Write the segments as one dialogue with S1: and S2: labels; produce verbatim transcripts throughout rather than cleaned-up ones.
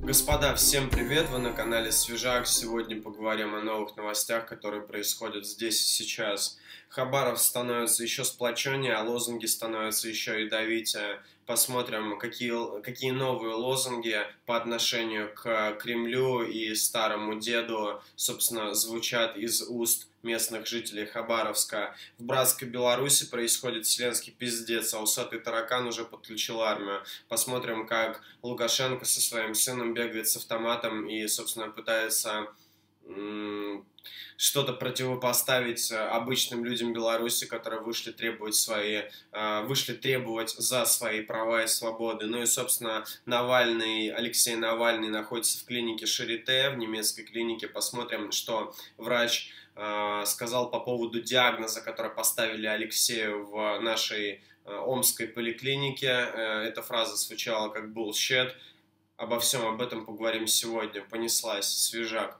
S1: Господа, всем привет! Вы на канале Свежак. Сегодня поговорим о новых новостях, которые происходят здесь и сейчас. Хабаров становится еще сплоченнее, а лозунги становятся еще ядовитее. Посмотрим, какие, какие новые лозунги по отношению к Кремлю и старому деду, собственно, звучат из уст местных жителей Хабаровска. В братской Беларуси происходит вселенский пиздец, а усатый таракан уже подключил армию. Посмотрим, как Лукашенко со своим сыном бегает с автоматом и, собственно, пытается что-то противопоставить обычным людям Беларуси, которые вышли требовать свои, вышли требовать за свои права и свободы. Ну и, собственно, Навальный, Алексей Навальный находится в клинике Шарите, в немецкой клинике. Посмотрим, что врач сказал по поводу диагноза, который поставили Алексею в нашей омской поликлинике. Эта фраза звучала как bullshit. Обо всем об этом поговорим сегодня. Понеслась. Свежак.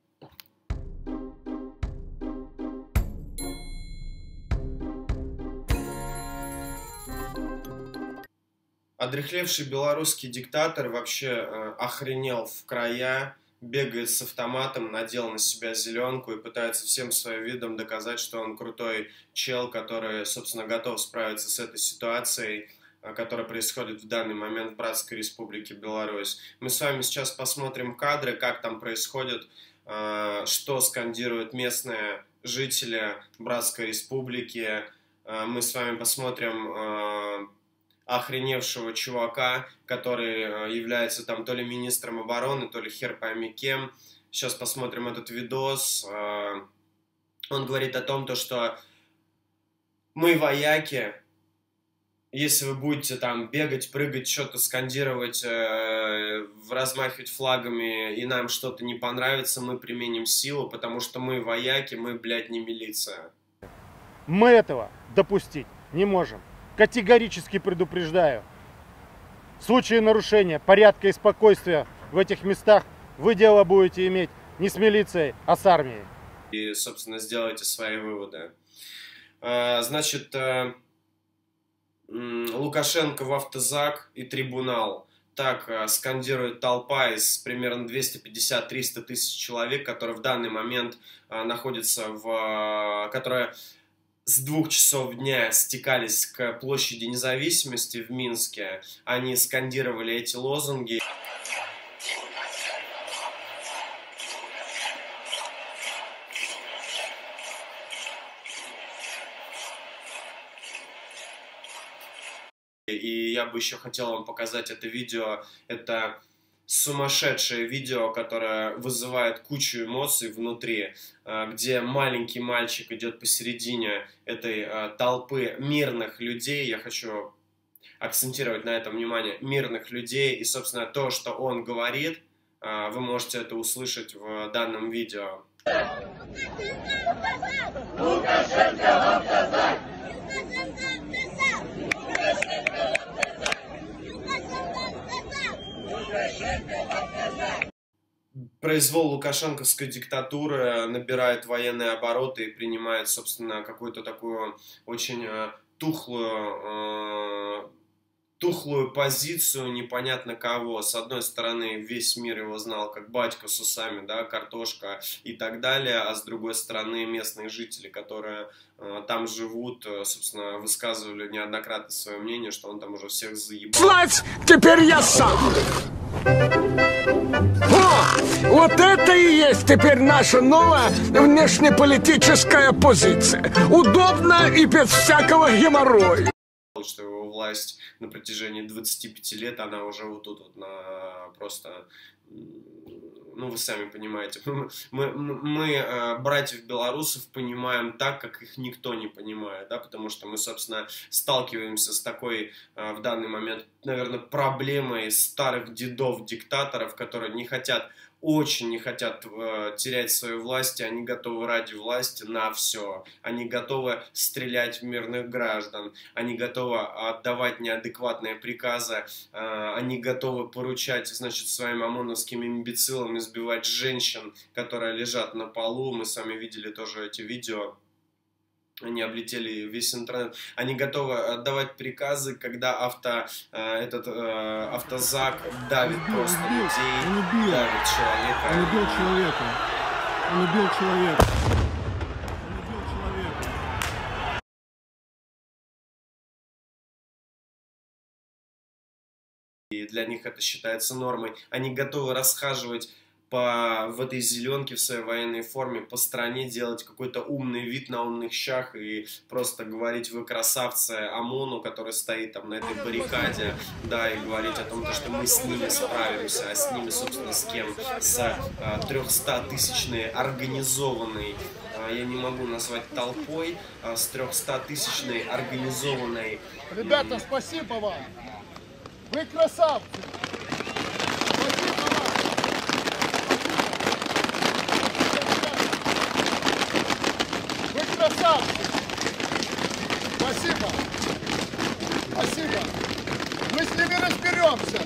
S1: Одряхлевший белорусский диктатор вообще э, охренел в края, бегает с автоматом, надел на себя зеленку и пытается всем своим видом доказать, что он крутой чел, который, собственно, готов справиться с этой ситуацией, э, которая происходит в данный момент в Братской Республике Беларусь. Мы с вами сейчас посмотрим кадры, как там происходит, э, что скандируют местные жители Братской Республики. Э, мы с вами посмотрим Э, охреневшего чувака, который является там то ли министром обороны, то ли хер пойми кем. Сейчас посмотрим этот видос. Он говорит о том, то, что мы вояки, если вы будете там бегать, прыгать, что-то скандировать, размахивать флагами, и нам что-то не понравится, мы применим силу, потому что мы вояки, мы, блядь, не милиция.
S2: Мы этого допустить не можем. Категорически предупреждаю. В случае нарушения порядка и спокойствия в этих местах вы дело будете иметь не с милицией, а с армией.
S1: И, собственно, сделайте свои выводы. Значит, Лукашенко в автозак и трибунал. Так скандирует толпа из примерно двухсот пятидесяти — трёхсот тысяч человек, которые в данный момент находятся в... которые с двух часов дня стекались к площади Независимости в Минске. Они скандировали эти лозунги. И я бы еще хотел вам показать это видео. Это сумасшедшее видео, которое вызывает кучу эмоций внутри, где маленький мальчик идет посередине этой толпы мирных людей. Я хочу акцентировать на этом внимание. Мирных людей. И, собственно, то, что он говорит, вы можете это услышать в данном видео. Лукашенко в автозак! Произвол лукашенковской диктатуры набирает военные обороты и принимает, собственно, какую-то такую очень тухлую, тухлую позицию непонятно кого. С одной стороны, весь мир его знал как батька с усами, да, картошка и так далее, а с другой стороны, местные жители, которые там живут, собственно, высказывали неоднократно свое мнение, что он там уже всех заебал.
S3: Слать, теперь я сам! О, вот это и есть теперь наша новая внешнеполитическая позиция. Удобно и без всякого геморроя.
S1: Что его власть на протяжении двадцати пяти лет, она уже вот тут вот на просто... Ну, вы сами понимаете. Мы, мы, мы братьев белорусов понимаем так, как их никто не понимает, да, потому что мы, собственно, сталкиваемся с такой в данный момент, наверное, проблемой старых дедов-диктаторов, которые не хотят, очень не хотят э, терять свою власть, и они готовы ради власти на все. Они готовы стрелять в мирных граждан, они готовы отдавать неадекватные приказы, э, они готовы поручать, значит, своим ОМОНовским имбецилам избивать женщин, которые лежат на полу. Мы с вами видели тоже эти видео. Они облетели весь интернет. Они готовы отдавать приказы, когда авто, э, этот э, автозак давит
S4: убил,
S1: просто
S4: убил,
S1: людей,
S4: он убил.
S1: давит человека.
S4: Он убил человека. Он убил человека. Он убил человека.
S1: И для них это считается нормой. Они готовы расхаживать по, в этой зеленке в своей военной форме по стране, делать какой-то умный вид на умных щах и просто говорить: вы красавцы ОМОНу, который стоит там на этой баррикаде, да, и говорить о том, что мы с ними справимся, а с ними, собственно, с кем? С а, трехстатысячной организованной, а, я не могу назвать толпой, а, с трехстатысячной организованной...
S4: Ребята, спасибо вам! Вы красавцы! Спасибо! Спасибо! Мы с ними разберемся!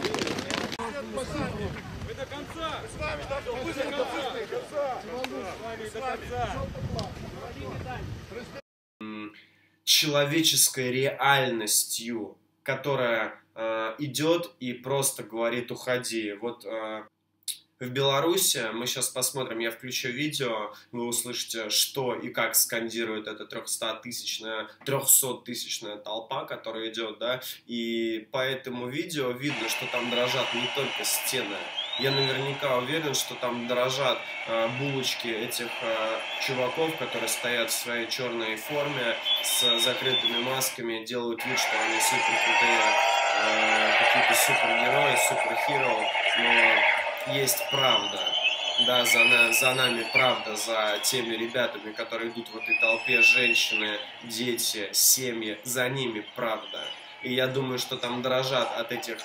S5: Вы до конца! С вами до конца! С вами до конца!
S1: Человеческой реальностью, которая э, идет и просто говорит: уходи. Вот э, в Беларуси, мы сейчас посмотрим, я включу видео, вы услышите, что и как скандирует эта трехстатысячная, трехсоттысячная толпа, которая идет, да, и по этому видео видно, что там дрожат не только стены. Я наверняка уверен, что там дрожат э, булочки этих э, чуваков, которые стоят в своей черной форме с закрытыми масками, делают вид, что они супер крутые, э, какие-то супергерои, суперхиро, но есть правда. Да, за, на, за нами правда, за теми ребятами, которые идут в этой толпе, женщины, дети, семьи, за ними правда. И я думаю, что там дрожат от этих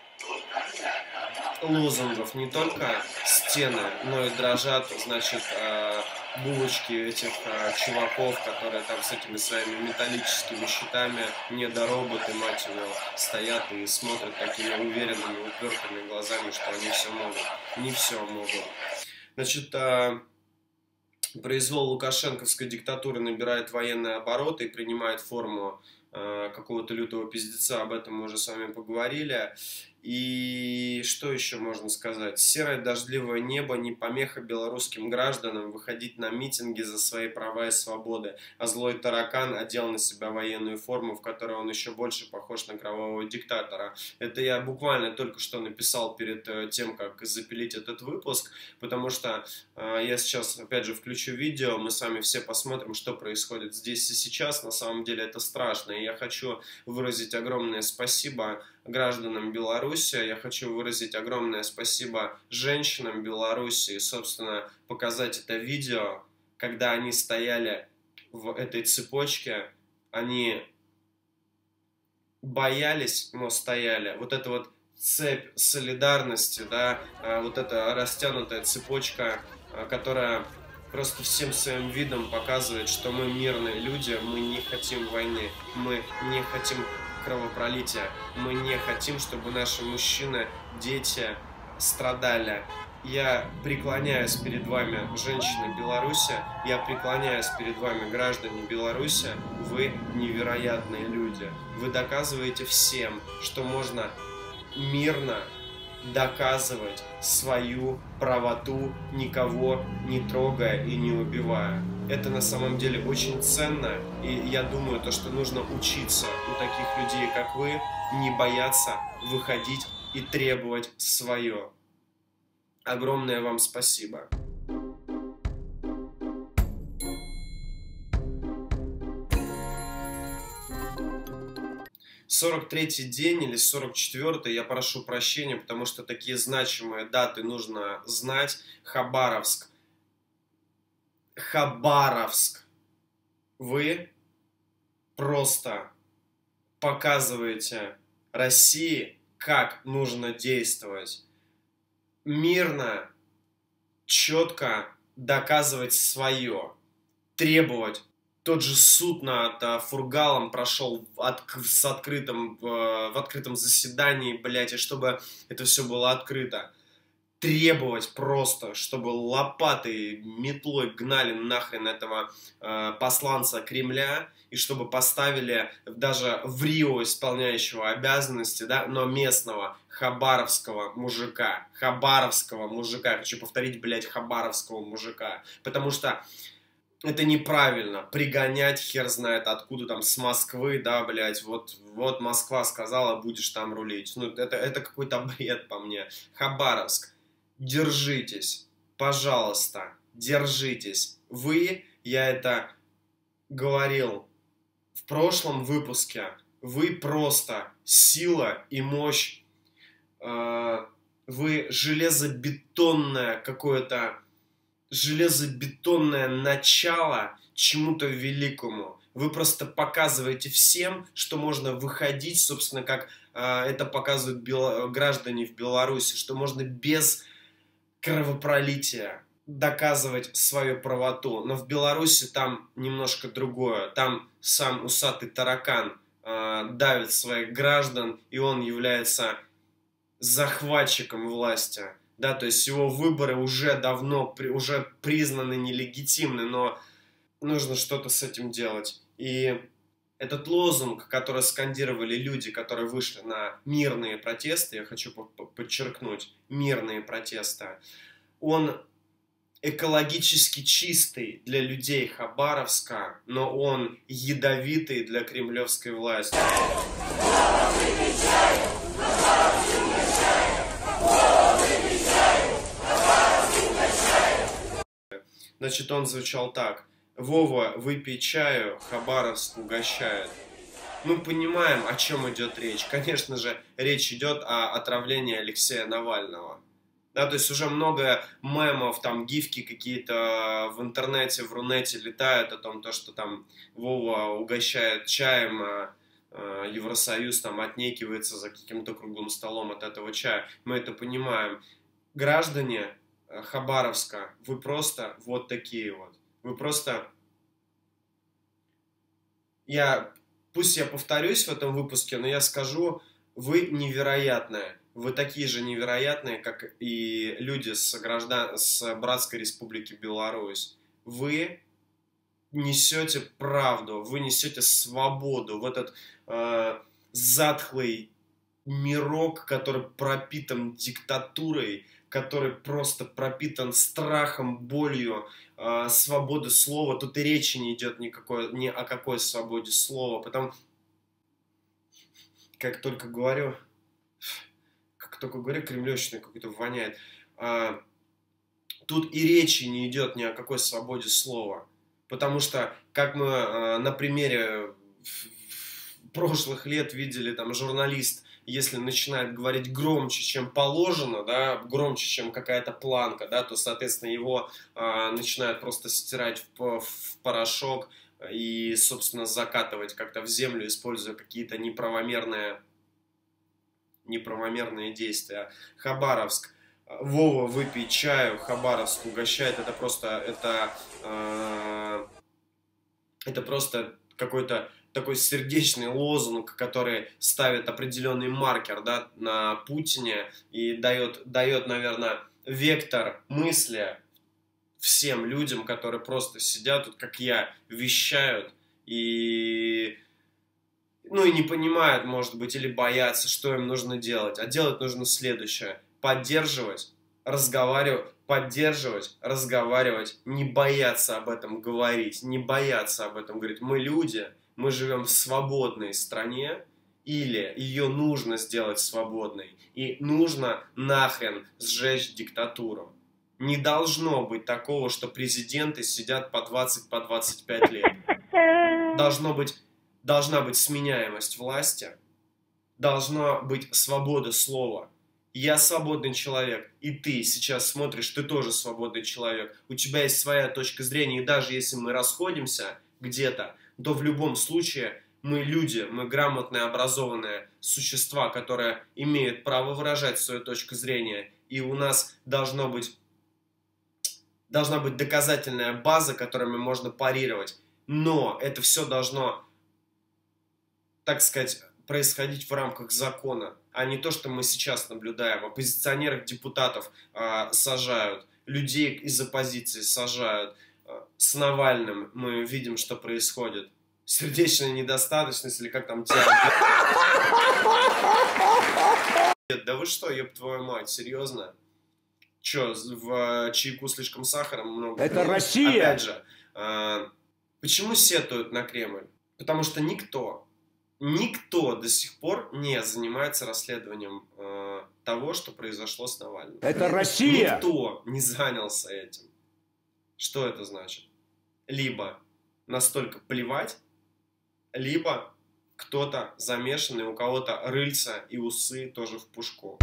S1: лозунгов не только стены, но и дрожат, значит, булочки этих чуваков, которые там с этими своими металлическими щитами, недороботы, мать его, стоят и смотрят такими уверенными, упертыми глазами, что они все могут. Не все могут. Значит, произвол лукашенковской диктатуры набирает военные обороты и принимает форму какого-то лютого пиздеца, об этом мы уже с вами поговорили. И что еще можно сказать? Серое дождливое небо не помеха белорусским гражданам выходить на митинги за свои права и свободы, а злой таракан одел на себя военную форму, в которой он еще больше похож на кровавого диктатора. Это я буквально только что написал перед тем, как запилить этот выпуск, потому что э, я сейчас, опять же, включу видео, мы с вами все посмотрим, что происходит здесь и сейчас. На самом деле это страшно, и я хочу выразить огромное спасибо гражданам Беларуси, я хочу выразить огромное спасибо женщинам Беларуси и, собственно, показать это видео, когда они стояли в этой цепочке, они боялись, но стояли. Вот эта вот цепь солидарности, да, вот эта растянутая цепочка, которая просто всем своим видом показывает, что мы мирные люди, мы не хотим войны, мы не хотим кровопролития. Мы не хотим, чтобы наши мужчины, дети страдали. Я преклоняюсь перед вами, женщины Беларуси, я преклоняюсь перед вами, граждане Беларуси. Вы невероятные люди. Вы доказываете всем, что можно мирно доказывать свою правоту, никого не трогая и не убивая. Это на самом деле очень ценно, и я думаю, то, что нужно учиться у таких людей, как вы, не бояться выходить и требовать свое. Огромное вам спасибо. сорок третий день или сорок четвёртый, я прошу прощения, потому что такие значимые даты нужно знать. Хабаровск. Хабаровск. Вы просто показываете России, как нужно действовать. Мирно, четко доказывать свое. Требовать. Тот же суд над uh, Фургалом прошел от, с открытым, uh, в открытом заседании, блядь, и чтобы это все было открыто. требовать просто, чтобы лопатой, метлой гнали нахрен этого э, посланца Кремля, и чтобы поставили даже в Рио исполняющего обязанности, да, но местного хабаровского мужика, хабаровского мужика, хочу повторить, блядь, хабаровского мужика, потому что это неправильно, пригонять хер знает откуда там, с Москвы, да, блядь, вот, вот Москва сказала, будешь там рулить, ну, это, это какой-то бред по мне. Хабаровск, держитесь, пожалуйста, держитесь. Вы, я это говорил в прошлом выпуске, вы просто сила и мощь, э, вы железобетонное какое-то, железобетонное начало чему-то великому. Вы просто показываете всем, что можно выходить, собственно, как э, это показывают бело- граждане в Беларуси, что можно без кровопролития доказывать свою правоту. Но в Беларуси там немножко другое. Там сам усатый таракан э, давит своих граждан, и он является захватчиком власти. Да, то есть его выборы уже давно, уже признаны нелегитимны, но нужно что-то с этим делать. И этот лозунг, который скандировали люди, которые вышли на мирные протесты, я хочу подчеркнуть, мирные протесты, он экологически чистый для людей Хабаровска, но он ядовитый для кремлевской власти. Значит, он звучал так. Вова, выпей чаю, Хабаровск угощает. Мы понимаем, о чем идет речь. Конечно же, речь идет о отравлении Алексея Навального. Да, то есть уже много мемов, там, гифки какие-то в интернете, в Рунете летают о том, то, что там Вова угощает чаем, а, а Евросоюз там отнекивается за каким-то круглым столом от этого чая. Мы это понимаем. Граждане Хабаровска, вы просто вот такие вот. Вы просто... Я... Пусть я повторюсь в этом выпуске, но я скажу, вы невероятные. Вы такие же невероятные, как и люди с, граждан... с Братской Республики Беларусь. Вы несете правду, вы несете свободу в этот э, затхлый мирок, который пропитан диктатурой, который просто пропитан страхом, болью, э, свободы слова. Тут и речи не идет никакой, ни о какой свободе слова. Потом, как только говорю, как только говорю, кремлевщина какой-то воняет. Э, тут и речи не идет ни о какой свободе слова. Потому что, как мы э, на примере прошлых лет видели, там, журналист, если начинает говорить громче, чем положено, да, громче, чем какая-то планка, да, то, соответственно, его э, начинают просто стирать в, в порошок и, собственно, закатывать как-то в землю, используя какие-то неправомерные, неправомерные действия. Хабаровск. Вова, выпей чаю, Хабаровск угощает. Это просто, это, э, это просто какой-то такой сердечный лозунг, который ставит определенный маркер, да, на Путине и дает, дает, наверное, вектор мысли всем людям, которые просто сидят тут, как я, вещают и, ну, и не понимают, может быть, или боятся, что им нужно делать. А делать нужно следующее. Поддерживать, разговаривать, поддерживать, разговаривать, не бояться об этом говорить, не бояться об этом говорить. Мы люди, мы живем в свободной стране, или ее нужно сделать свободной, и нужно нахрен сжечь диктатуру. Не должно быть такого, что президенты сидят по двадцать, по двадцать пять лет. Должно быть, должна быть сменяемость власти, должна быть свобода слова. Я свободный человек, и ты сейчас смотришь, ты тоже свободный человек. У тебя есть своя точка зрения, и даже если мы расходимся где-то, то в любом случае мы люди, мы грамотные, образованные существа, которые имеют право выражать свою точку зрения. И у нас должно быть, должна быть доказательная база, которыми можно парировать. Но это все должно, так сказать, происходить в рамках закона, а не то, что мы сейчас наблюдаем. Оппозиционеров, депутатов э, сажают, людей из оппозиции сажают. Э, с Навальным мы видим, что происходит. Сердечная недостаточность или как там тебя... Да вы что, ёб твою мать, серьезно? Чё, в чайку слишком сахара много?
S3: Это Россия!
S1: Опять же, э, почему сетуют на Кремль? Потому что никто, никто до сих пор не занимается расследованием э, того, что произошло с Навальным.
S3: Это Россия!
S1: Никто не занялся этим. Что это значит? Либо настолько плевать, либо кто-то замешанный, у кого-то рыльца и усы тоже в пушку.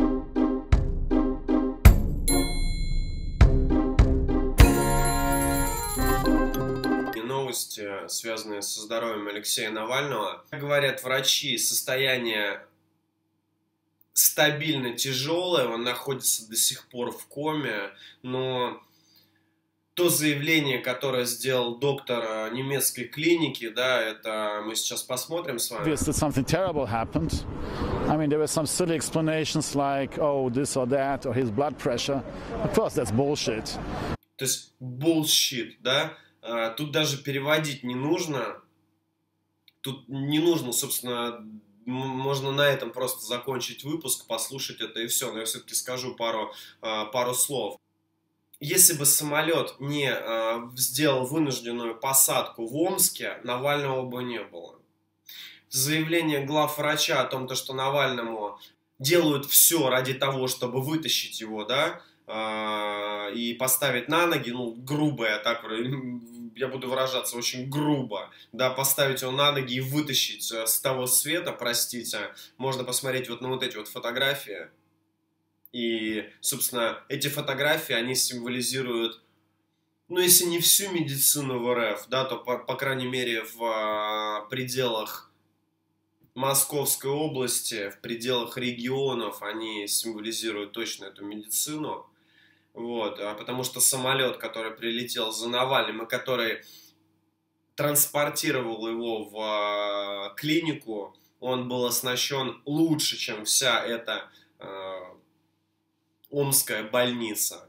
S1: Новости, связанные со здоровьем Алексея Навального. Как говорят врачи, состояние стабильно тяжелое, он находится до сих пор в коме, но то заявление, которое сделал доктор немецкой клиники, да, это мы сейчас посмотрим с вами.
S6: That something terrible happened. I mean, there were some silly explanations like, oh, this or that, or his blood pressure. Of course, that's bullshit.
S1: То есть bullshit, да? Тут даже переводить не нужно. Тут не нужно, собственно, можно на этом просто закончить выпуск, послушать это и все. Но я все-таки скажу пару, пару слов. Если бы самолет не сделал вынужденную посадку в Омске, Навального бы не было. Заявление главврача о том, что Навальному делают все ради того, чтобы вытащить его, да, и поставить на ноги, ну, грубо, я так, я буду выражаться очень грубо, да, поставить его на ноги и вытащить с того света, простите, можно посмотреть вот на вот эти вот фотографии, и, собственно, эти фотографии, они символизируют, ну, если не всю медицину в РФ, да, то, по, по крайней мере, в пределах Московской области, в пределах регионов они символизируют точно эту медицину. Вот, потому что самолет, который прилетел за Навальным и который транспортировал его в э, клинику, он был оснащен лучше, чем вся эта э, омская больница.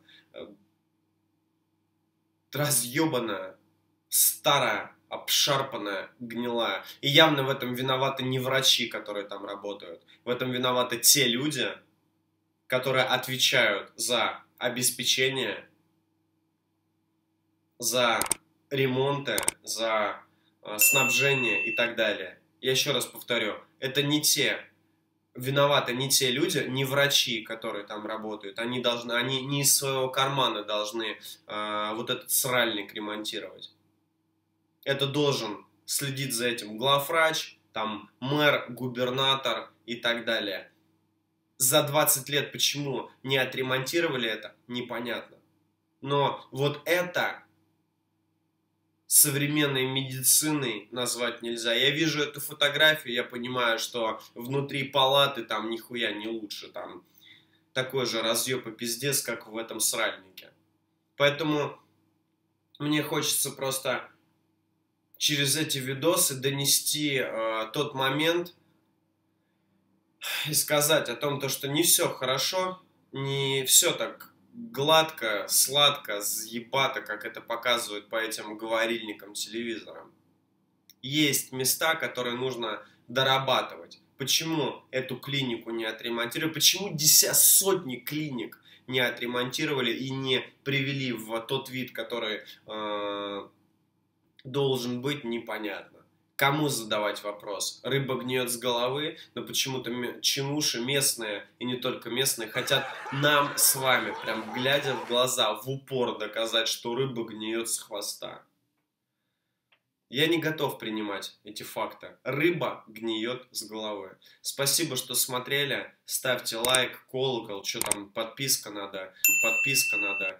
S1: Разъебанная, старая, обшарпанная, гнилая. И явно в этом виноваты не врачи, которые там работают. В этом виноваты те люди, которые отвечают за обеспечение, за ремонты, за э, снабжение и так далее. Я еще раз повторю, это не те, виноваты не те люди, не врачи, которые там работают. Они должны, они не из своего кармана должны э, вот этот сральник ремонтировать. Это должен следить за этим главврач, там мэр, губернатор и так далее. За двадцать лет почему не отремонтировали это, непонятно. Но вот это современной медициной назвать нельзя. Я вижу эту фотографию, я понимаю, что внутри палаты там нихуя не лучше. Там такой же разъеб и пиздец, как в этом сральнике. Поэтому мне хочется просто через эти видосы донести э, тот момент, и сказать о том, то, что не все хорошо, не все так гладко, сладко, заебато, как это показывают по этим говорильникам телевизора. Есть места, которые нужно дорабатывать. Почему эту клинику не отремонтировали? Почему десятки, сотни клиник не отремонтировали и не привели в тот вид, который э, должен быть, непонятно. Кому задавать вопрос? Рыба гниет с головы, но почему-то чинуши местные, и не только местные, хотят нам с вами, прям глядя в глаза, в упор доказать, что рыба гниет с хвоста. Я не готов принимать эти факты. Рыба гниет с головы. Спасибо, что смотрели. Ставьте лайк, колокол, что там, подписка надо, подписка надо.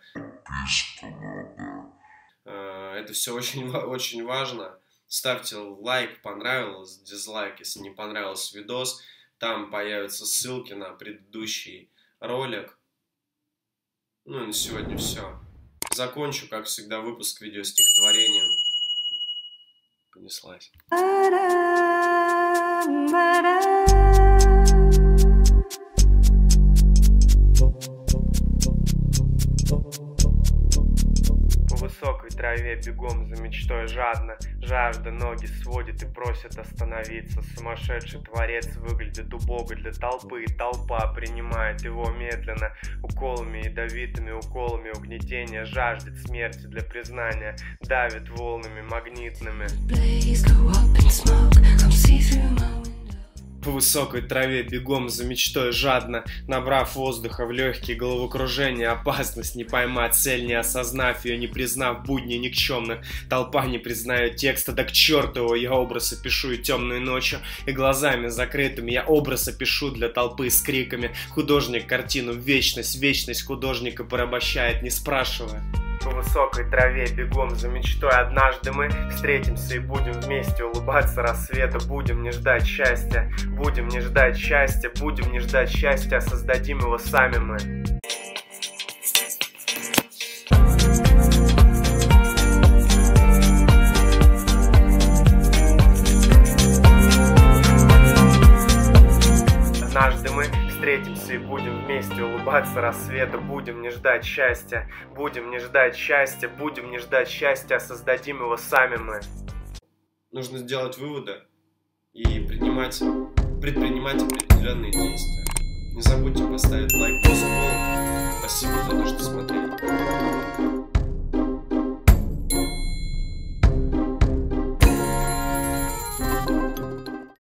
S1: Это все очень, очень важно. Ставьте лайк, понравилось, дизлайк, если не понравился видос. Там появятся ссылки на предыдущий ролик. Ну и на сегодня все. Закончу, как всегда, выпуск видеостихотворением. понеслась. По высокой траве бегом за мечтой жадно, жажда ноги сводит и просит остановиться. Сумасшедший творец выглядит убого для толпы, и толпа принимает его медленно. Уколами ядовитыми, уколами угнетения, жаждет смерти для признания, давит волнами магнитными. По высокой траве бегом за мечтой жадно, набрав воздуха в легкие, головокружение, опасность не поймать цель, не осознав ее, не признав будней никчемных. Толпа не признает текста, да к черту его, я образ опишу и темной ночью, и глазами закрытыми я образ опишу для толпы с криками. Художник картину в вечность, вечность художника порабощает, не спрашивая. По высокой траве бегом за мечтой однажды мы встретимся и будем вместе улыбаться рассвету. Будем не ждать счастья, будем не ждать счастья, будем не ждать счастья, а создадим его сами мы. Однажды мы встретимся и будем вместе улыбаться рассвету. Будем не ждать счастья, будем не ждать счастья, будем не ждать счастья, а создадим его сами мы. Нужно сделать выводы и принимать, предпринимать определенные действия. Не забудьте поставить лайк. Спасибо за то, что смотрели.